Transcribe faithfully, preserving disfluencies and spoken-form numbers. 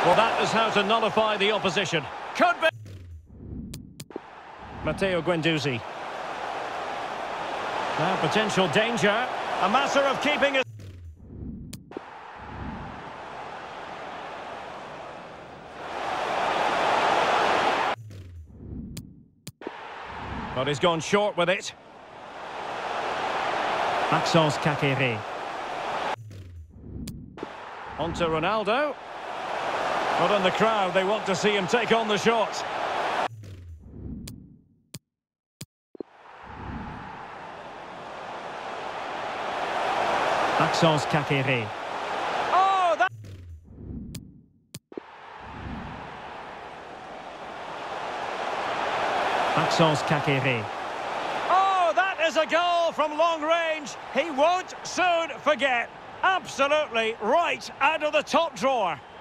Well, that is how to nullify the opposition. Could be. Matteo Guendouzi. Now potential danger. A matter of keeping it. But he's gone short with it. Maxence Kakere. On to Ronaldo. But in the crowd, they want to see him take on the shot. Maxence Kakere. Oh, that... Maxence Kakere. Oh, that is a goal from long range. He won't soon forget. Absolutely right out of the top drawer.